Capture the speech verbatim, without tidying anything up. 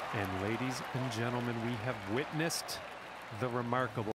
And ladies and gentlemen, we have witnessed the remarkable